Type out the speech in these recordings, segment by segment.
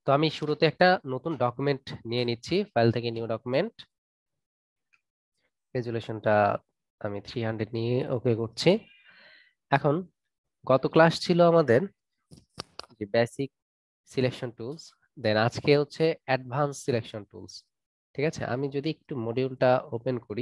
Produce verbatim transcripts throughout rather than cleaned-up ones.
তো আমি শুরুতে একটা নতুন ডকুমেন্ট নিয়ে নিচ্ছি, ফাইল থেকে নিউ ডকুমেন্ট। রেজুলেশনটা আমি থ্রি হান্ড্রেড নিয়ে ওকে করছি। এখন গত ক্লাস ছিল আমাদের যে বেসিক সিলেকশন টুলস, দেন আজকে হচ্ছে অ্যাডভান্স সিলেকশন টুলস। ঠিক আছে, আমি যদি একটু মডিউলটা ওপেন করি,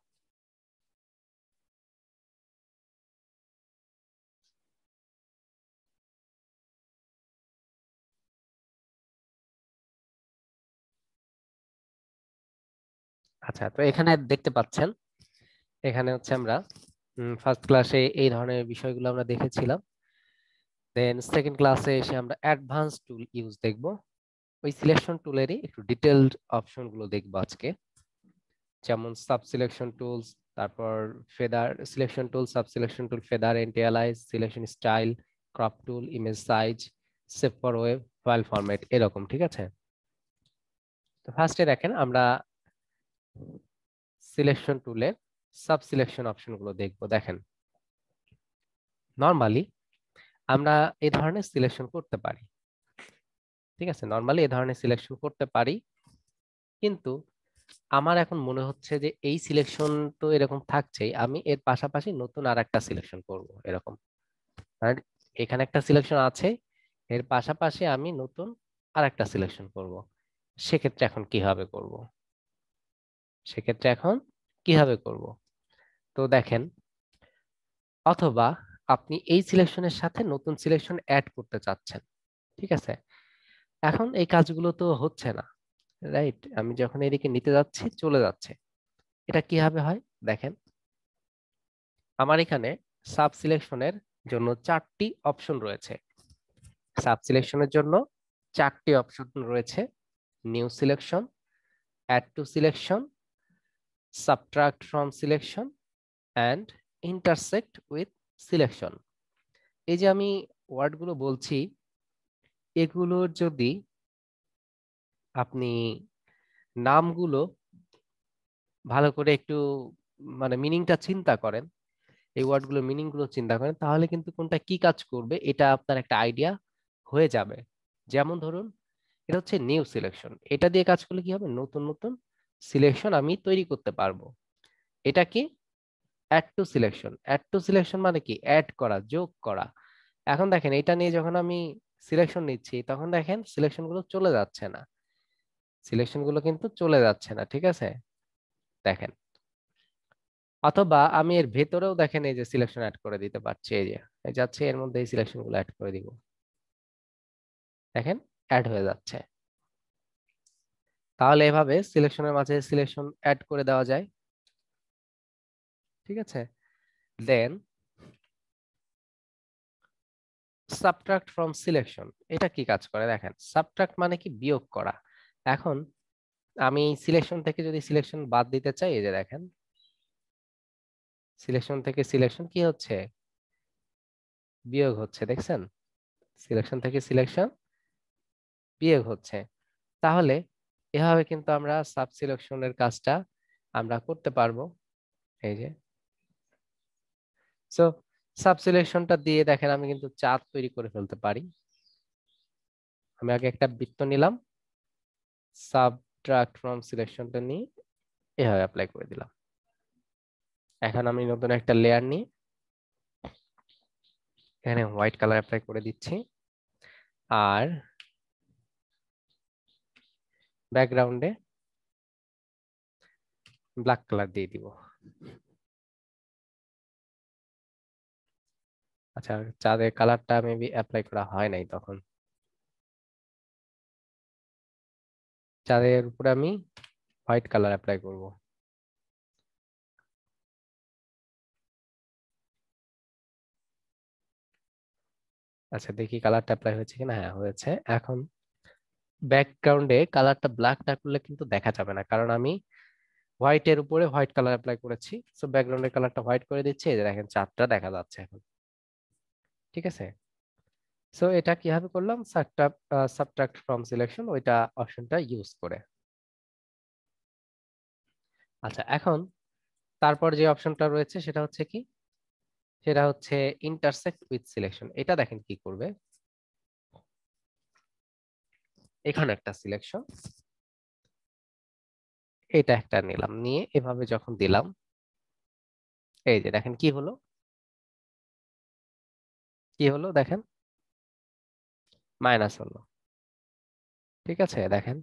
আচ্ছা তো এখানে দেখতে পাচ্ছেন, এখানে হচ্ছে আমরা ফার্স্ট ক্লাসে এই ধরনের বিষয়গুলো আমরা দেখেছিলাম। দেন সেকেন্ড ক্লাসে এসে আমরা অ্যাডভান্স টুল ইউজ দেখব। ওই সিলেকশন টুলেরই একটু ডিটেলড অপশন গুলো দেখবো আজকে, যেমন সাব সিলেকশন টুলস, তারপর feather selection tool, sub selection tool, feather, antialias, selection style, crop tool, image size, save for web, file format, এরকম। ঠিক আছে, তো ফার্স্টে দেখেন আমরা সিলেকশন টুলের সাব সিলেকশন অপশন গুলো দেখবো। দেখেন, নর্মালি আমরা এই ধরনের সিলেকশন করতে পারি। ঠিক আছে, নর্মালি এই ধরনের সিলেকশন করতে পারি, কিন্তু আমার এখন মনে হচ্ছে যে এই সিলেকশন তো এরকম থাকছেই, আমি এর পাশাপাশি নতুন আর একটা সিলেকশন করব এরকম। আর এখানে একটা সিলেকশন আছে, এর পাশাপাশি আমি নতুন আর একটা সিলেকশন করব। সেক্ষেত্রে এখন কিভাবে করব সেক্ষেত্রে এখন কিভাবে করব তো দেখেন, অথবা আপনি এই সিলেকশনের সাথে নতুন সিলেকশন অ্যাড করতে চাচ্ছেন। ঠিক আছে, এখন এই কাজগুলো তো হচ্ছে না, রাইট? আমি যখন এদিকে নিতে যাচ্ছি চলে যাচ্ছে, এটা কিভাবে হয় দেখেন। আমার এখানে সাব সিলেকশনের জন্য চারটি অপশন রয়েছে। সাব সিলেকশনের জন্য চারটি অপশন রয়েছে: new selection, add to selection, subtract from selection, and intersect with selection. এই যে আমি ওয়ার্ডগুলো বলছি, এগুলোর যদি আপনি নামগুলো ভালো করে একটু মানে মিনিংটা চিন্তা করেন, এই ওয়ার্ডগুলোর মিনিং গুলো চিন্তা করেন, তাহলে কিন্তু কোনটা কি কাজ করবে এটা আপনার একটা আইডিয়া হয়ে যাবে। যেমন ধরুন, এটা হচ্ছে নিউ সিলেকশন, এটা দিয়ে কাজ করলে কি হবে, নতুন নতুন সিলেকশন আমি তৈরি করতে পারবো। এটা কি, add to selection. Add to selection মানে কি, অ্যাড করা, যোগ করা। এখন দেখেন, এটা নিয়ে যখন আমি সিলেকশন নিচ্ছি তখন দেখেন সিলেকশন গুলো চলে যাচ্ছে না, সিলেকশন গুলো কিন্তু চলে যাচ্ছে না। ঠিক আছে, দেখেন, অথবা আমি এর ভেতরেও দেখেন এই যে সিলেকশন অ্যাড করে দিতে পারছি, এই যে এই যাচ্ছে এর মধ্যে এই সিলেকশন গুলো অ্যাড করে দিব, দেখেন অ্যাড হয়ে যাচ্ছে। তাহলে এভাবে সিলেকশনের মাঝে সিলেকশন অ্যাড করে দেওয়া যায়। ঠিক আছে, দেন সাবট্রাক্ট ফ্রম সিলেকশন, এটা কি কাজ করে দেখেন। সাবট্রাক্ট মানে কি, বিয়োগ করা। এখন আমি সিলেকশন থেকে যদি সিলেকশন বাদ দিতে চাই, এই যে দেখেন সিলেকশন থেকে সিলেকশন কি হচ্ছে, বিয়োগ হচ্ছে, দেখছেন? সিলেকশন থেকে সিলেকশন বিয়োগ হচ্ছে। তাহলে এভাবে কিন্তু আমরা সাব সিলেকশনের কাজটা আমরা করতে পারবো। এই যে, সো সাব সিলেকশনটা দিয়ে দেখেন আমি কিন্তু চার্ট তৈরি করে ফেলতে পারি। আমি আগে একটা বৃত্ত নিলাম, সাবট্রাক্ট ফ্রম সিলেকশনটা নিয়ে এভাবে অ্যাপ্লাই করে দিলাম। এখন আমি নতুন একটা লেয়ার নিয়ে এখানে হোয়াইট কালার অ্যাপ্লাই করে দিচ্ছি, আর ব্যাকগ্রাউন্ডে ব্ল্যাক কালার দিয়ে দিব। আচ্ছা, চাঁদের কালারটা মেবি অ্যাপ্লাই করা হয় নাই তখন, চাঁদের উপরে আমি হোয়াইট কালার অ্যাপ্লাই করব। আচ্ছা, দেখি কালারটা অ্যাপ্লাই হয়েছে কিনা। হ্যাঁ, হয়েছে। এখন ব্যাকগ্রাউন্ডে কালারটা ব্ল্যাক না করলে কিন্তু দেখা যাবে না, কারণ আমি হোয়াইটের উপরে হোয়াইট কালার অ্যাপ্লাই করেছি। সো ব্যাকগ্রাউন্ডের কালারটা হোয়াইট করে দিচ্ছি, এই যে দেখেন চাঁদটা দেখা যাচ্ছে এখন। ঠিক আছে, সো এটা কিভাবে করলাম, সাবট্রাক্ট ফ্রম সিলেকশন ওইটা অপশনটা ইউজ করে। আচ্ছা, এখন তারপর যে অপশনটা রয়েছে সেটা হচ্ছে কি, সেটা হচ্ছে ইন্টারসেক্ট উইথ সিলেকশন। এটা দেখেন কি করবে, এখানে একটা সিলেকশন, এটা একটা নিলাম, নিয়ে এভাবে যখন দিলাম, এই যে দেখেন কি হলো, কি হলো দেখেন, মাইনাস হলো। ঠিক আছে, দেখেন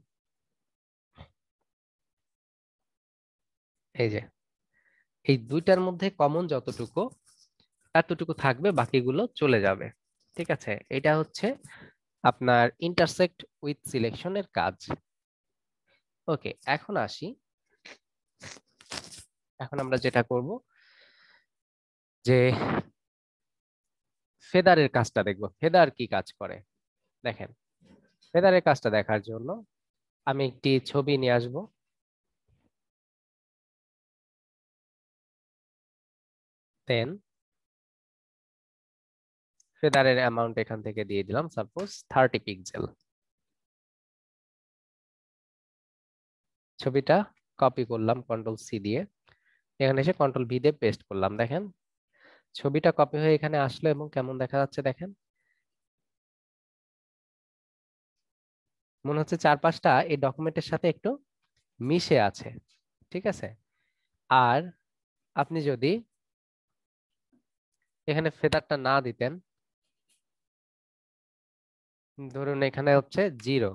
এই যে এই দুইটার মধ্যে কমন যতটুকু এতটুকু থাকবে, বাকিগুলো চলে যাবে। ঠিক আছে, এটা হচ্ছে আপনার ইন্টারসেক্ট উইথ সিলেকশনের কাজ। ওকে, এখন আসি, এখন আমরা যেটা করব যে ফেদারের কাজটা দেখব। ফেদার কি কাজ করে দেখেন। ফেদারের কাজটা দেখার জন্য আমি একটি ছবি নিয়ে আসব। দেন ফেদারের অ্যামাউন্ট এখান থেকে দিয়ে দিলাম সাপোজ থার্টি পিক্সেল। ছবিটা কপি করলাম কন্ট্রোল সি দিয়ে, এখানে এসে কন্ট্রোল ভি দিয়ে পেস্ট করলাম। দেখেন ছবিটা কপি হয়ে এখানে আসলো এবং কেমন দেখা যাচ্ছে দেখেন, মনে হচ্ছে চারপাশটা এই ডকুমেন্টের সাথে একটু মিশে আছে। ঠিক আছে, আর আপনি যদি এখানে ফেদারটা না দিতেন, ধরুন এখানে হচ্ছে জিরো,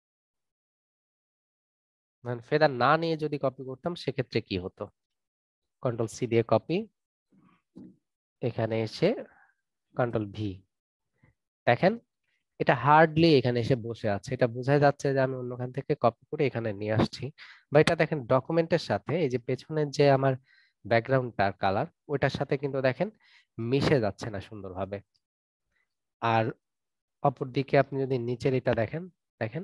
মানে ফেদার না নিয়ে যদি কপি করতাম সেক্ষেত্রে কি হতো, কন্ট্রোল সি দিয়ে কপি, এখানে এসে কন্ট্রোল ভি, দেখেন এটা হার্ডলি এখানে এসে বসে আছে। এটা বোঝা যাচ্ছে যে আমি অন্যখান থেকে কপি করে এখানে নিয়ে আসছি। বা এটা দেখেন ডকুমেন্টের সাথে এই যে পেছনের যে আমার ব্যাকগ্রাউন্ডটার কালার, ওইটার সাথে কিন্তু দেখেন মিশে যাচ্ছে না সুন্দরভাবে। আর অপরদিকে আপনি যদি নিচের এটা দেখেন, দেখেন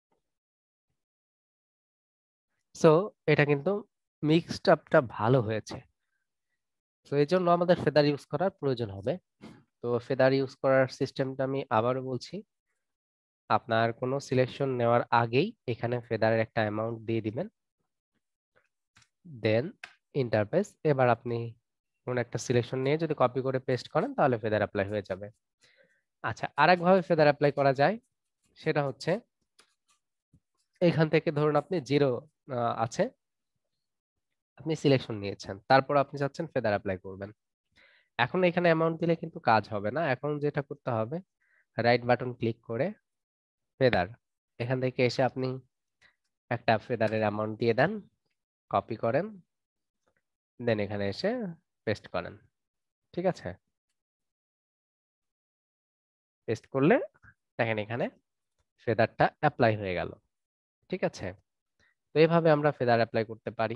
সো এটা কিন্তু মিক্সড আপটা ভালো হয়েছে। তো এই জন্য আমাদের ফেদার ইউজ করার প্রয়োজন হবে। তো ফেদার ইউজ করার সিস্টেমটা আমি আবারও বলছি, আপনার কোনো সিলেকশন নেওয়ার আগেই এখানে ফেদারের একটা অ্যামাউন্ট দিয়ে দিবেন, দেন ইন্টারফেস। এবার আপনি কোন একটা সিলেকশন নিয়ে যদি কপি করে পেস্ট করেন তাহলে ফেদার অ্যাপ্লাই হয়ে যাবে। আচ্ছা, আরেকভাবে ফেদার অ্যাপ্লাই করা যায়, সেটা হচ্ছে এখান থেকে ধরুন আপনি জিরো আছে, আপনি সিলেকশন নিয়েছেন, তারপর আপনি চাচ্ছেন ফেদার অ্যাপ্লাই করবেন। এখন এখানে অ্যামাউন্ট দিলে কিন্তু কাজ হবে না। এখন যেটা করতে হবে, রাইট বাটন ক্লিক করে ফেদার, এখান থেকে এসে আপনি একটা ফেদারের অ্যামাউন্ট দিয়ে দেন, কপি করেন, দেন এখানে এসে পেস্ট করেন। ঠিক আছে, পেস্ট করলে দেখেন এখানে ফেদারটা অ্যাপ্লাই হয়ে গেল। ঠিক আছে, তো এইভাবে আমরা ফেদার অ্যাপ্লাই করতে পারি।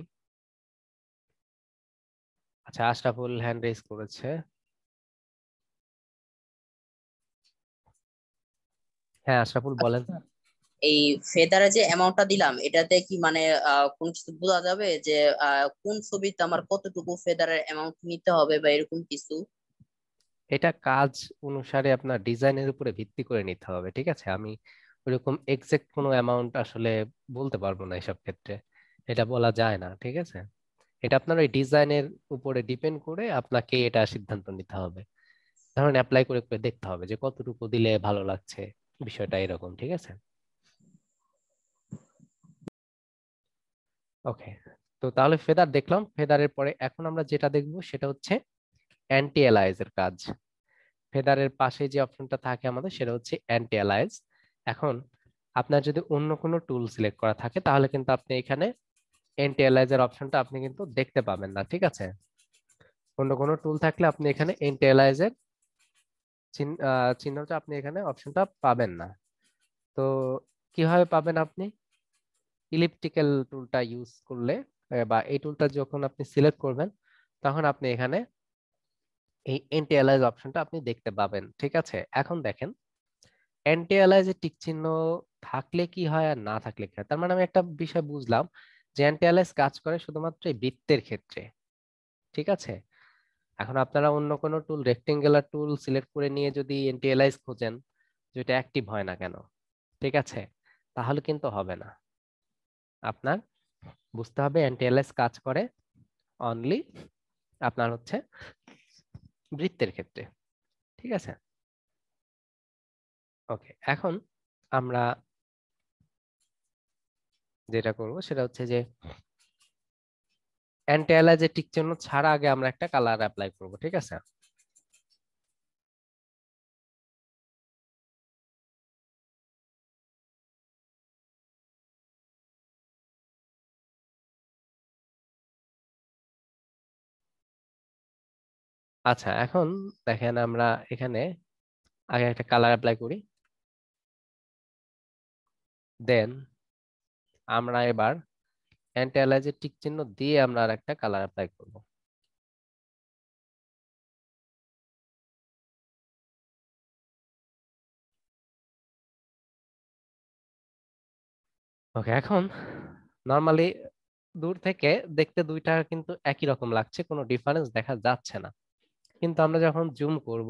আচ্ছা, আশরাফুল হ্যান্ড রেজ করেছে। হ্যাঁ আশরাফুল বলেন। আচ্ছা, এই ফেদারে যে অ্যামাউন্টটা দিলাম এটাতে কি মানে আহ কোন কিছু বোঝা যাবে যে আহ কোন ছবিতে আমার কতটুকু ফেদারের অ্যামাউন্ট নিতে হবে বা এরকম কিছু? এটা কাজ অনুসারে আপনার ডিজাইনের উপরে ভিত্তি করে নিতে হবে। ঠিক আছে, আমি ওইরকম এক্সাক্ট কোনো অ্যামাউন্ট আসলে বলতে পারবো না এসব ক্ষেত্রে, এটা বলা যায় না। ঠিক আছে, এটা আপনার ওই ডিজাইনের উপরে ডিপেন্ড করে আপনাকে এটা সিদ্ধান্ত নিতে হবে। ধরুন অ্যাপ্লাই করে করে দেখতে হবে যে কতটুকু দিলে ভালো লাগছে, বিষয়টা এরকম। ঠিক আছে, ওকে। তো তাহলে ফেদার দেখলাম, ফেদারের পরে এখন আমরা যেটা দেখবো সেটা হচ্ছে অ্যান্টি অ্যালাইজ এর কাজ। ফেদারের পাশে যে অপশনটা থাকে আমাদের সেটা হচ্ছে অ্যান্টি অ্যালাইজ। এখন আপনার যদি অন্য কোনো টুল সিলেক্ট করা থাকে তাহলে কিন্তু আপনি এখানে অ্যান্টি অ্যালাইজ এর অপশনটা আপনি কিন্তু দেখতে পাবেন না। ঠিক আছে, অন্য কোনো টুল থাকলে আপনি এখানে অ্যান্টি অ্যালাইজ এর চিহ্ন- আহ, চিহ্নটা আপনি এখানে অপশনটা পাবেন না। তো কিভাবে পাবেন আপনি, ইলিপ্টিক্যাল টুলটা ইউজ করলে আহ, বা এই টুলটা যখন আপনি সিলেক্ট করবেন তখন আপনি এখানে এই অ্যান্টি অ্যালাইজ অপশনটা আপনি দেখতে পাবেন। ঠিক আছে, এখন দেখেন অ্যান্টি অ্যালাইজে টিক চিহ্ন থাকলে কি হয় আর না থাকলে কি হয়। তার মানে আমি একটা বিষয় বুঝলাম যে অ্যান্টি অ্যালাইজ কাজ করে শুধুমাত্র এই বৃত্তের ক্ষেত্রে। ঠিক আছে, এখন আপনারা অন্য কোনো টুল, রেক্টেঙ্গুলার টুল সিলেক্ট করে নিয়ে যদি অ্যান্টি অ্যালাইজ খোঁজেন যেটা অ্যাক্টিভ হয় না কেন, ঠিক আছে, তাহলে কিন্তু হবে না। আপনার বুঝতে হবে অ্যান্টি অ্যালাইজ কাজ করে অনলি আপনার হচ্ছে বৃত্তের ক্ষেত্রে। ঠিক আছে, ওকে। এখন আমরা যেটা করব সেটা হচ্ছে যে অ্যান্টি অ্যালার্জের টিক চিহ্ন ছাড়া আগে আমরা একটা কালার অ্যাপ্লাই করব, ঠিক আছে? আচ্ছা, এখন দেখেন আমরা এখানে আগে একটা কালার অ্যাপ্লাই করি, দেন আমরা এবার অ্যান্টি অ্যালার্জের টিক চিহ্ন দিয়ে আমরা আর একটা কালার অ্যাপ্লাই করব। ওকে, এখন নর্মালি দূর থেকে দেখতে দুইটা কিন্তু একই রকম লাগছে, কোনো ডিফারেন্স দেখা যাচ্ছে না। কিন্তু আমরা যখন জুম করব,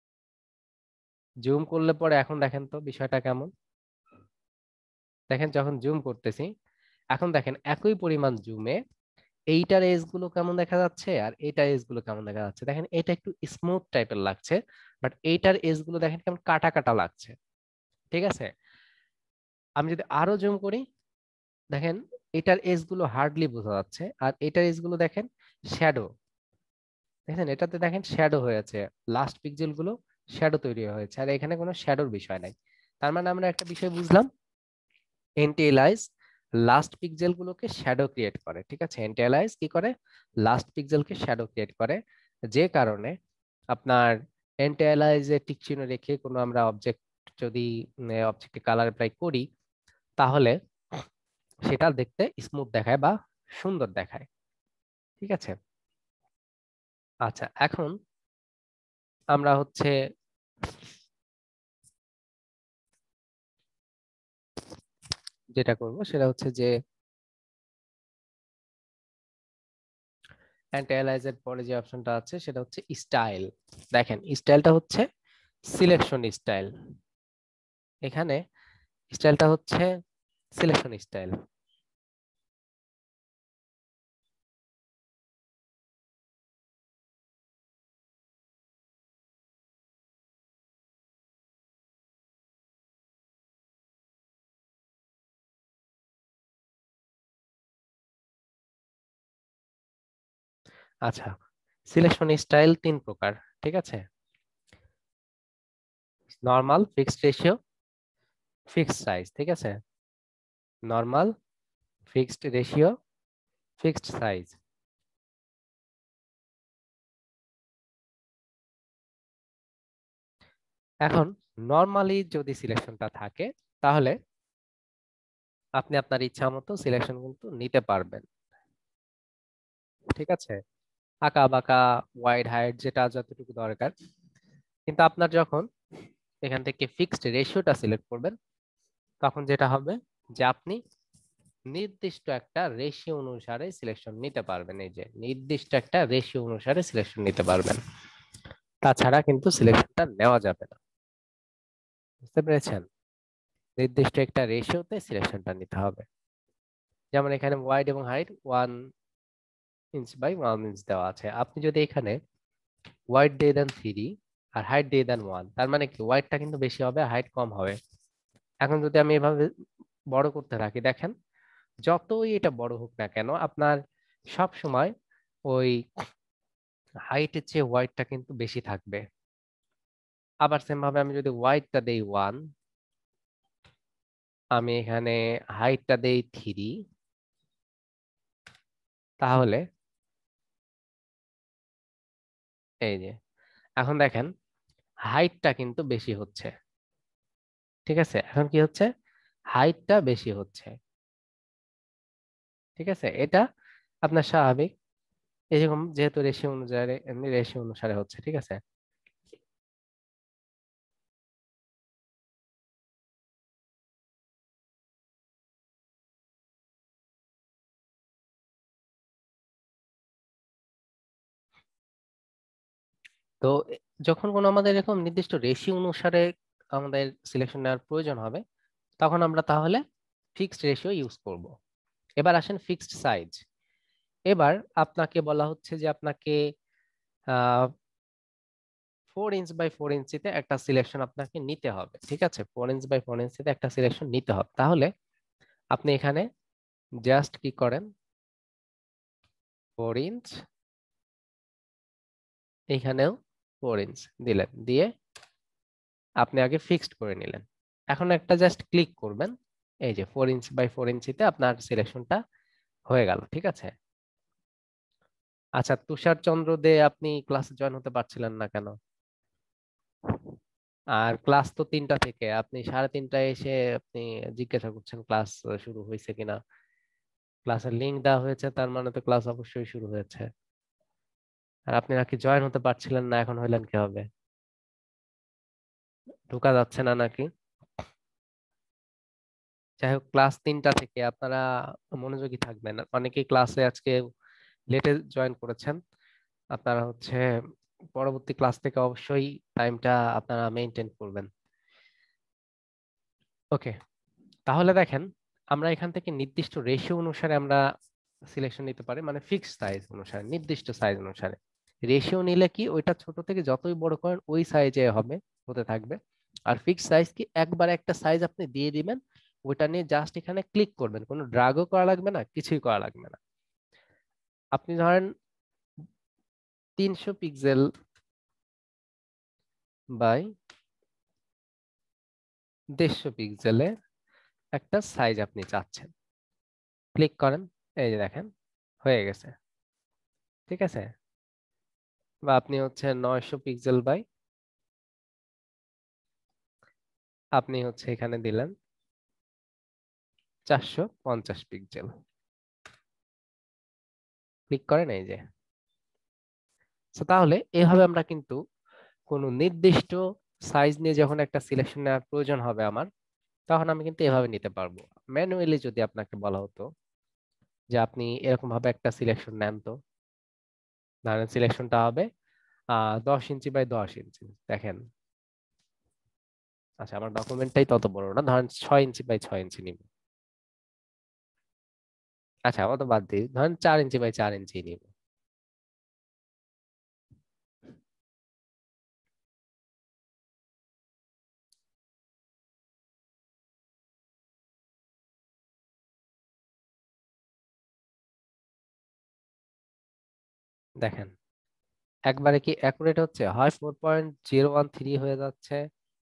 জুম করলে পরে এখন দেখেন তো বিষয়টা কেমন। দেখেন যখন জুম করতেছি, এখন দেখেন একই পরিমাণ জুমে এইটার এজ গুলো কেমন দেখা যাচ্ছে আর এইটার এজ গুলো কেমন দেখা যাচ্ছে। দেখেন এটা একটু স্মুথ টাইপের লাগছে, বাট এইটার এজ গুলো দেখেন কেমন কাটা কাটা লাগছে, ঠিক আছে? আমি যদি আরো জুম করি, দেখেন এটার এজ গুলো হার্ডলি বোঝা যাচ্ছে, আর এটার এজ গুলো দেখেন শ্যাডো। দেখেন এটাতে দেখেন শ্যাডো হয়েছে, লাস্ট পিক্সেল গুলো শ্যাডো তৈরি হয়েছে, আর এখানে কোনো শ্যাডোর বিষয় নাই। তার মানে আমরা একটা বিষয় বুঝলাম, এন্টি এলাইজ লাস্ট পিক্সেল গুলোকে শ্যাডো ক্রিয়েট করে, ঠিক আছে? এন্টি এলাইজ কি করে? লাস্ট পিক্সেলকে শ্যাডো ক্রিয়েট করে, যে কারণে আপনার এন্টি এলাইজে টিক চিহ্ন রেখে কোনো আমরা অবজেক্ট যদি অবজেক্টে কালার অ্যাপ্লাই করি, তাহলে সেটা দেখতে স্মুথ দেখায় বা সুন্দর দেখায়, ঠিক আছে? আচ্ছা, এখন আমরা হচ্ছে যেটা করব সেটা হচ্ছে যে অ্যান্টি অ্যালাইজের পরে যে অপশনটা আছে সেটা হচ্ছে স্টাইল। দেখেন স্টাইলটা হচ্ছে সিলেকশন স্টাইল, এখানে স্টাইলটা হচ্ছে সিলেকশন স্টাইল। আচ্ছা, সিলেকশন স্টাইল তিন প্রকার, ঠিক আছে? Normal, fixed ratio, fixed size, ঠিক আছে? Normal, fixed ratio, fixed size. এখন নর্মালি যদি সিলেকশনটা থাকে, তাহলে আপনি আপনার ইচ্ছা মতো সিলেকশন কিন্তু নিতে পারবেন, ঠিক আছে? আঁকা বাঁকা, ওয়াইড হাইট, যেটা যতটুকু দরকার। কিন্তু আপনার যখন এখান থেকে ফিক্সড রেশিওটা সিলেক্ট করবেন, তখন যেটা হবে যে আপনি নির্দিষ্ট একটা রেশিও অনুসারে সিলেকশন নিতে পারবেন। এই যে নির্দিষ্ট একটা রেশিও অনুসারে সিলেকশন নিতে পারবেন, তাছাড়া কিন্তু সিলেকশনটা নেওয়া যাবে না। বুঝতে পেরেছেন? নির্দিষ্ট একটা রেশিওতে সিলেকশনটা নিতে হবে। যেমন এখানে ওয়াইড এবং height one inch by one inch দেওয়া আছে, আপনি যদি এখানে ওয়াইড দিয়ে দেন থ্রি আর হাইট দিয়ে দেন ওয়ান, তার মানে কি ওয়াইডটা কিন্তু বেশি হবে, হাইট কম হবে। এখন যদি আমি এভাবে বড় করতে থাকি, দেখেন যতই এটা বড় হোক না কেন, আপনার সব সময় ওই হাইটের চেয়ে ওয়াইডটা কিন্তু বেশি থাকবে। আবার সেম ভাবে আমি যদি ওয়াইডটা দেই ওয়ান, আমি এখানে হাইটটা দেই থ্রি, তাহলে এই যে এখন দেখেন হাইটটা কিন্তু বেশি হচ্ছে, ঠিক আছে? এখন কি হচ্ছে? হাইটটা বেশি হচ্ছে, ঠিক আছে? এটা আপনার স্বাভাবিক, এরকম যেহেতু রেশিও অনুযায়ী এমনি রেশিও অনুসারে হচ্ছে, ঠিক আছে? তো এ- যখন কোনো আমাদের এরকম নির্দিষ্ট রেশিও অনুসারে আমাদের সিলেকশন নেওয়ার প্রয়োজন হবে, তখন আমরা তাহলে ফিক্সড রেশিও ইউজ করব। এবার আসেন ফিক্সড সাইজ। এবার আপনাকে বলা হচ্ছে যে আপনাকে ah four inch by four ইঞ্চিতে একটা সিলেকশন আপনাকে নিতে হবে, ঠিক আছে? ফোর ইঞ্চ বাই ফোর ইঞ্চিতে একটা সিলেকশন নিতে হবে। তাহলে আপনি এখানে জাস্ট কি করেন, ফোর ইঞ্চ, এইখানেও ফোর ইঞ্চ দিলেন, দিয়ে আপনি আগে ফিক্সড করে নিলেন। এখন একটা জাস্ট ক্লিক করবেন, এই যে ফোর ইঞ্চ বাই ফোর ইঞ্চিতে আপনার সিলেকশনটা হয়ে গেল। ঠিক আছে। আচ্ছা, তুষার চন্দ্র দে আপনি ক্লাসে জয়েন হতে পারছিলেন না কেন? আর ক্লাস তো তিনটা থেকে, আপনি সাড়ে তিনটায় এসে আপনি জিজ্ঞাসা করছেন ক্লাস শুরু হয়েছে কিনা। ক্লাসের লিংক দেওয়া হয়েছে, তার মানে তো ক্লাস অবশ্যই শুরু হয়েছে। আর আপনি নাকি জয়েন হতে পারছিলেন না, এখন হইলেন কি হবে? ঢোকা যাচ্ছে না নাকি? যাই হোক, ক্লাস তিনটা থেকে আপনারা মনোযোগী থাকবেন। অনেকেই ক্লাসে আজকে লেটে জয়েন করেছেন, আপনারা হচ্ছে পরবর্তী ক্লাস থেকে অবশ্যই টাইমটা আপনারা মেনটেন করবেন। ওকে, তাহলে দেখেন, আমরা এখান থেকে নির্দিষ্ট রেশিও অনুসারে আমরা সিলেকশন নিতে পারি, মানে ফিক্সড সাইজ অনুসারে, নির্দিষ্ট সাইজ অনুসারে। রেশিও নিলে কি, ওইটা ছোট থেকে যতই বড় করেন ওই সাইজে হবে, হতে থাকবে। আর ফিক্সড সাইজ কি, একবার একটা সাইজ আপনি দিয়ে দিবেন, ওইটা নিয়ে জাস্ট এখানে ক্লিক করবেন, কোনো ড্রাগও করা লাগবে না, কিছুই করা লাগবে না। আপনি ধরেন তিনশো পিক্সেল বাই দেড়শো পিক্সেলে একটা সাইজ আপনি চাচ্ছেন, ক্লিক করেন, এই যে দেখেন হয়ে গেছে। ঠিক আছে। বা আপনি হচ্ছে নয়শো পিক্সেল বাই, আপনি হচ্ছে এখানে দিলেন চারশো পঞ্চাশ পিক্সেল, ক্লিক করেন, এই যে। So, তাহলে এভাবে আমরা কিন্তু কোনো নির্দিষ্ট সাইজ নিয়ে যখন একটা সিলেকশন নেওয়ার প্রয়োজন হবে আমার, তখন আমি কিন্তু এভাবে নিতে পারবো। ম্যানুয়ালি যদি আপনাকে বলা হতো যে আপনি এরকম ভাবে একটা সিলেকশন নেন, তো ধরেন সিলেকশনটা হবে আহ দশ ইঞ্চি বাই দশ ইঞ্চি, দেখেন। আচ্ছা, আমার ডকুমেন্টটাই তত বড় না, ধরেন ছয় ইঞ্চি বাই ছয় ইঞ্চি নিব। আচ্ছা, অত বাদ দিই, ধরেন চার ইঞ্চি বাই চার ইঞ্চি নিব। দেখেন একবারে কি অ্যাকুরেট হচ্ছে, হয় four point zero one three হয়ে যাচ্ছে,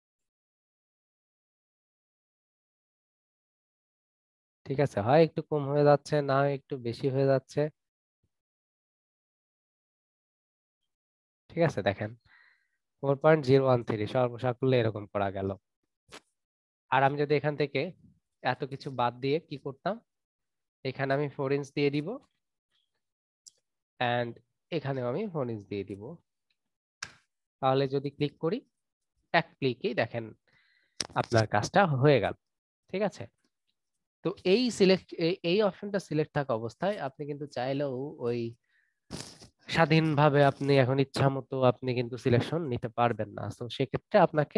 ঠিক আছে, হয় একটু কম হয়ে যাচ্ছে, না হয় একটু বেশি হয়ে যাচ্ছে। ঠিক আছে, দেখেন four point zero one three সর্বসাকুল্যে এরকম করা গেল। আর আমি যদি এখান থেকে এত কিছু বাদ দিয়ে কি করতাম, এখানে আমি ফোর ইঞ্চ দিয়ে দিব, অ্যান্ড এখানেও আমি ফোর ইঞ্চ দিয়ে দিব, তাহলে যদি ক্লিক করি, এক ক্লিকেই দেখেন আপনার কাজটা হয়ে গেল। ঠিক আছে। তো এই সিলেক্ট এই অপশনটা সিলেক্ট থাকা অবস্থায় আপনি কিন্তু চাইলেও ওই স্বাধীনভাবে আপনি এখন ইচ্ছা মতো আপনি কিন্তু সিলেকশন নিতে পারবেন না, তো সেক্ষেত্রে আপনাকে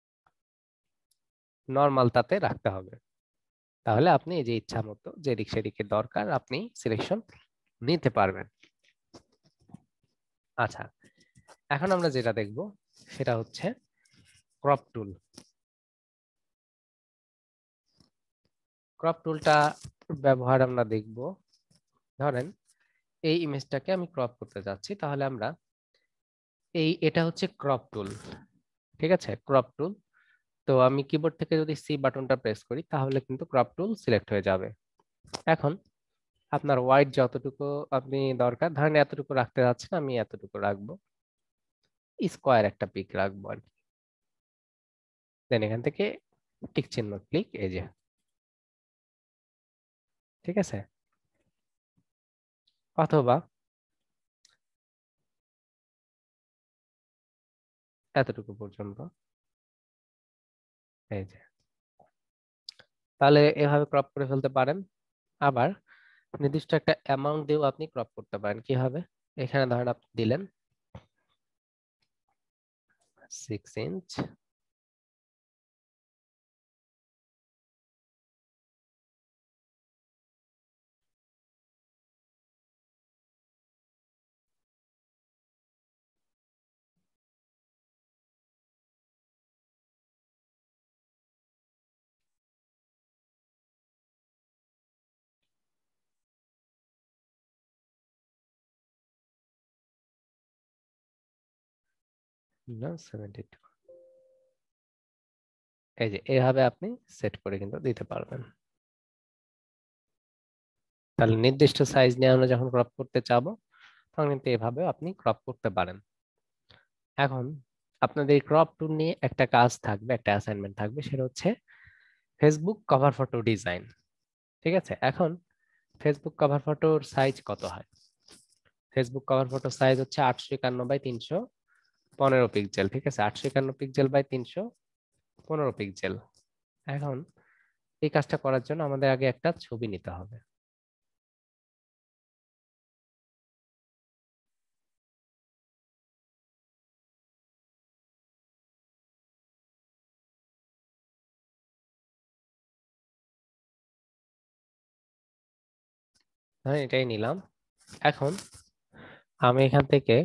নর্মাল তাতে রাখতে হবে। তাহলে আপনি এই যে ইচ্ছা মতো যেদিক সেদিকে দরকার আপনি সিলেকশন নিতে পারবেন। আচ্ছা, এখন আমরা যেটা দেখব সেটা হচ্ছে ক্রপ টুল। ক্রপ টুলটা ব্যবহার আমরা দেখব, ধরেন এই ইমেজটাকে আমি ক্রপ করতে যাচ্ছি, তাহলে আমরা এই এটা হচ্ছে ক্রপ টুল। ঠিক আছে, ক্রপ টুল। তো আমি কিবোর্ড থেকে যদি সি বাটনটা প্রেস করি, তাহলে কিন্তু ক্রপ টুল সিলেক্ট হয়ে যাবে। এখন আপনার ওয়াইড যতটুকু আপনি দরকার, ধরেন এতটুকু রাখতে যাচ্ছেন, আমি এতটুকু রাখবো, স্কোয়ার একটা পিক রাখবো আর কি। দেন এখান থেকে টিক চিহ্ন ক্লিক, এই যে। ঠিক আছে। অথবা এতটুকু পর্যন্ত, এই যে। তাহলে এভাবে ক্রপ করে ফেলতে পারেন। আবার নির্দিষ্ট একটা অ্যামাউন্ট দিয়েও আপনি ক্রপ করতে পারেন। কিভাবে, এখানে ধরেন আপনি দিলেন সিক্স ইঞ্চ, না সেভেন্টি টু। এই যে এভাবে আপনি সেট করে কিন্তু দিতে পারবেন। তাহলে নির্দিষ্ট সাইজ নিয়ে আমরা যখন ক্রপ করতে চাবো তখন কিন্তু এভাবে আপনি ক্রপ করতে পারেন। এখন আপনাদের ক্রপ টুল নিয়ে একটা কাজ থাকবে, একটা অ্যাসাইনমেন্ট থাকবে, সেটা হচ্ছে ফেসবুক কভার ফটো ডিজাইন। ঠিক আছে, এখন ফেসবুক কভার ফটোর সাইজ কত হয়? ফেসবুক কভার ফটোর সাইজ হচ্ছে আটশো একান্ন বাই তিনশো পনেরো পিক্সেল। ঠিক আছে, আটশো একান্ন পিক্সেল বাই তিনশো পনেরো পিক্সেল। এখন এই কাজটা করার জন্য আমাদের আগে একটা ছবি নিতে হবে। হ্যাঁ, এটাই নিলাম। এখন আমি এখান থেকে,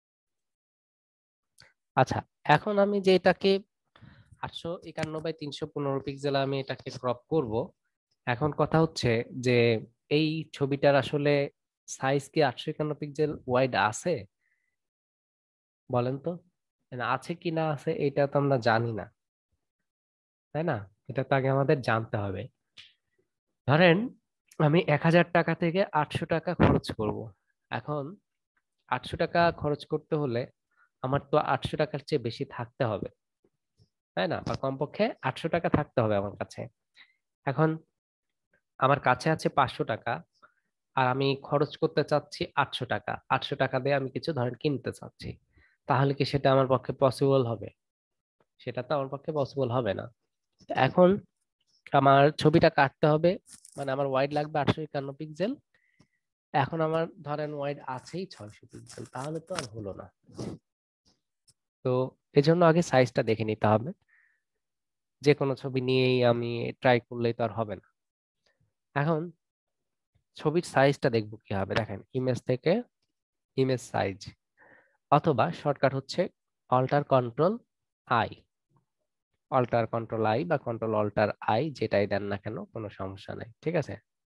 আচ্ছা, এখন আমি যে এটাকে আটশো একান্ন বাই তিনশো পনেরো পিক্সেল আমি এটাকে ক্রপ করব, এখন কথা হচ্ছে যে এই ছবিটার আসলে সাইজ কি আটশো একান্ন পিক্সেল ওয়াইড আছে? বলেন তো, মানে আছে কি না আছে এটা তো আমরা জানি না, তাই না? এটা তো আগে আমাদের জানতে হবে। ধরেন আমি এক হাজার টাকা থেকে আটশো টাকা খরচ করব। এখন আটশো টাকা খরচ করতে হলে আমার তো আটশো টাকার চেয়ে বেশি থাকতে হবে, তাই না? বা কমপক্ষে আটশো টাকা থাকতে হবে আমার কাছে। এখন আমার কাছে আছে পাঁচশো টাকা, আর আমি খরচ করতে চাচ্ছি আটশো টাকা। আটশো টাকা দিয়ে আমি কিছু ধরেন কিনতে চাচ্ছি, তাহলে কি সেটা আমার পক্ষে পসিবল হবে? সেটা তো আমার পক্ষে পসিবল হবে না। তো এখন আমার ছবিটা কাটতে হবে, মানে আমার ওয়াইড লাগবে আটশো একান্ন পিক্সেল। এখন আমার ধরেন ওয়াইড আছেই ছয়শো পিক্সেল, তাহলে তো আর হলো না। তো এজন্য আগে সাইজটা দেখে নিতে হবে। যে কোনো ছবি নিয়েই আমি ট্রাই করলেই তো আর হবে না। এখন ছবির সাইজটা দেখবো কি হবে, দেখেন ইমেজ থেকে ইমেজ সাইজ, অথবা শর্টকাট হচ্ছে alter control I. Alter control I বা কন্ট্রোল অল্টার আই, যেটাই দেন না কেন কোনো সমস্যা নেই, ঠিক আছে?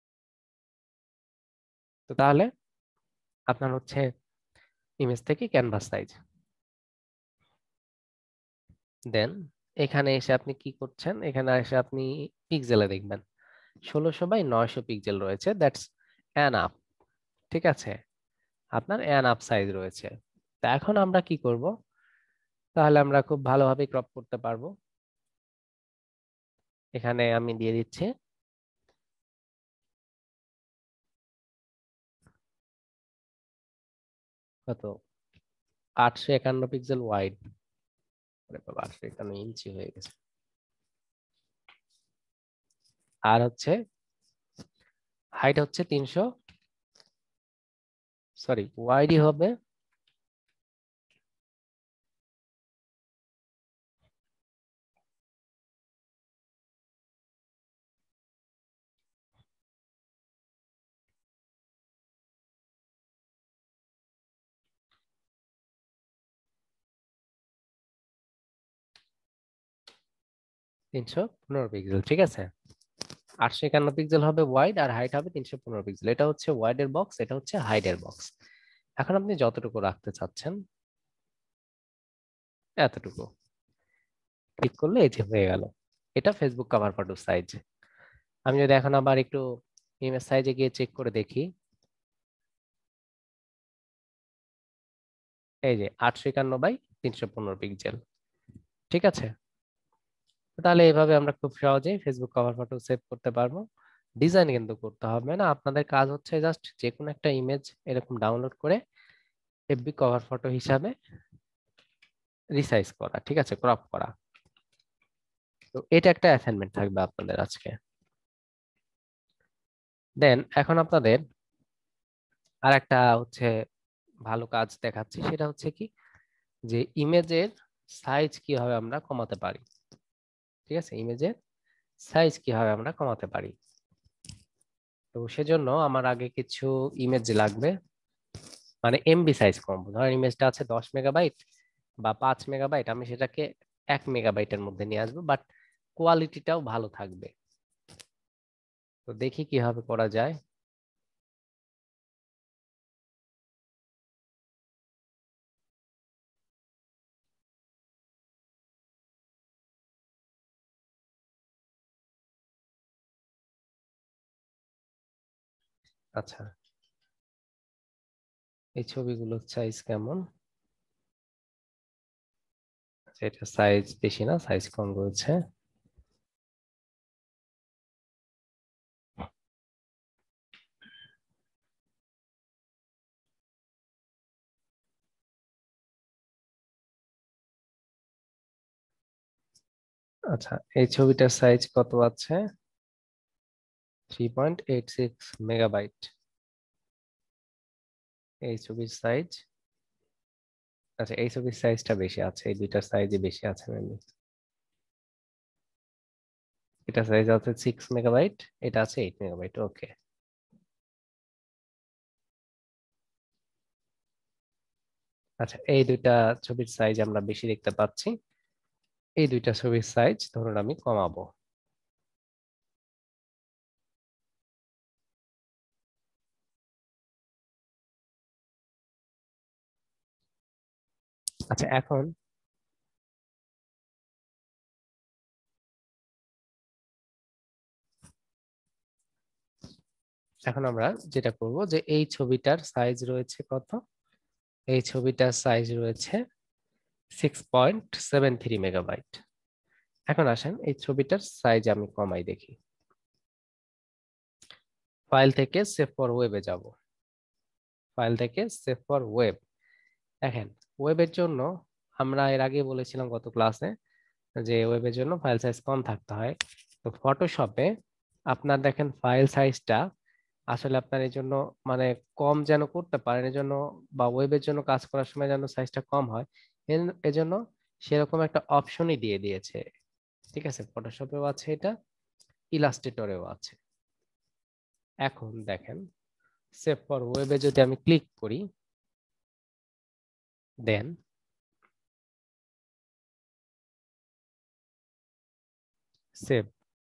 তো তাহলে আপনার হচ্ছে ইমেজ থেকে ক্যানভাস সাইজ দেন, এখানে এসে আপনি কি করছেন, এখানে এসে আপনি পিক্সেলে দেখবেন ষোলোশো বাই নয়শো পিক্সেল রয়েছে, দ্যাটস অ্যান আপ। ঠিক আছে, আপনার অ্যান আপ সাইজ রয়েছে। তা এখন আমরা কি করব, তাহলে আমরা খুব ভালোভাবে ক্রপ করতে পারবো। এখানে আমি দিয়ে দিচ্ছি কত, আটশো একান্ন পিক্সেল ওয়াইড, আটশো একান্ন ইঞ্চি হয়ে গেছে। আর হচ্ছে হাইট হচ্ছে তিনশো, সরি ওয়াইডই হবে তিনশো পনেরো পিক্সেল। ঠিক আছে, আটশো একান্ন পিক্সেল হবে ওয়াইড আর হাইট হবে তিনশো পনেরো পিক্সেল। এটা হচ্ছে ওয়াইডের বক্স, এটা হচ্ছে হাইটের বক্স। এখন আপনি যতটুকু রাখতে চাচ্ছেন এতটুকু ক্লিক করলে এই যে হয়ে গেল। এটা ফেসবুক কভার ফটো সাইজ। আমি যদি এখন আবার একটু ইমেজ সাইজে গিয়ে চেক করে দেখি, এই যে আটশো একান্ন বাই তিনশো পনেরো পিক্সেল। ঠিক আছে, তাহলে এইভাবে আমরা খুব সহজেই ফেসবুক কভার ফটো সেভ করতে পারবো। ডিজাইন কিন্তু করতে হবে না, আপনাদের কাজ হচ্ছে জাস্ট যে কোনো একটা ইমেজ এরকম ডাউনলোড করে এফবি কভার ফটো হিসাবে রিসাইজ করা, ঠিক আছে, ক্রপ করা। তো এটা একটা অ্যাসাইনমেন্ট থাকবে আপনাদের আজকে। দেন এখন আপনাদের আর একটা হচ্ছে ভালো কাজ দেখাচ্ছি, সেটা হচ্ছে কি, যে ইমেজের সাইজ কিভাবে আমরা কমাতে পারি। ঠিক আছে, ইমেজের সাইজ কিভাবে আমরা কমাতে পারি। তো সেজন্য আমার আগে কিছু ইমেজ লাগবে, মানে এমবি সাইজ কমাবো। ধরেন ইমেজটা আছে দশ মেগাবাইট বা পাঁচ মেগাবাইট, আমি সেটাকে এক মেগাবাইটের মধ্যে নিয়ে আসবো, বাট কোয়ালিটিটাও ভালো থাকবে। তো দেখি কিভাবে করা যায়। আচ্ছা, এই ছবিগুলোর সাইজ কেমন? এটা সাইজ বেশি না, সাইজ কম রয়েছে। আচ্ছা, এই ছবিটার সাইজ কত আছে? Three point eight six megabyte. এই ছবির সাইজ, আচ্ছা এই ছবির সাইজটা বেশি আছে, এই দুইটার সাইজই বেশি আছে মেনলি। এটা সাইজ আছে সিক্স মেগাবাইট, এটা আছে এইট মেগাবাইট। ওকে, আচ্ছা এই দুইটা ছবির সাইজ আমরা বেশি দেখতে পাচ্ছি, এই দুইটা ছবির সাইজ ধরুন আমি কমাবো। আচ্ছা এখন এখন আমরা যেটা করব যে এই ছবিটার সাইজ রয়েছে কত? এই ছবিটার সাইজ রয়েছে six point seven three megabyte. এখন আসেন এই ছবিটার সাইজ আমি কমাই দেখি। ফাইল থেকে সেভ ফর ওয়েবে যাব, ফাইল থেকে সেভ ফর ওয়েব। দেখেন, ওয়েবের জন্য আমরা এর আগে বলেছিলাম গত ক্লাসে যে ওয়েবের জন্য ফাইল সাইজ কম থাকতে হয়। তো ফটোশপে আপনার দেখেন ফাইল সাইজটা আসলে আপনার এই জন্য মানে কম যেন করতে পারেন, এই জন্য বা ওয়েবের জন্য কাজ করার সময় যেন সাইজটা কম হয়, এর- এজন্য সেরকম একটা অপশনই দিয়ে দিয়েছে। ঠিক আছে, ফটোশপেও আছে এটা, ইলাস্ট্রেটরেও আছে। এখন দেখেন, সেভ ফর ওয়েবে যদি আমি ক্লিক করি, দেন সেভ,